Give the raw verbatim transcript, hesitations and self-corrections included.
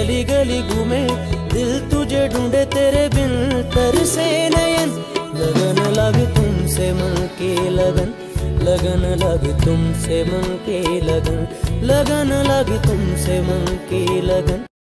गली गली घूमे दिल तुझे ढूंढे तेरे बिन तरसे नयन। लगन लगे तुमसे मन की लगन, लगन लगे तुमसे मन की लगन, लगन लगे तुमसे मन की लगन।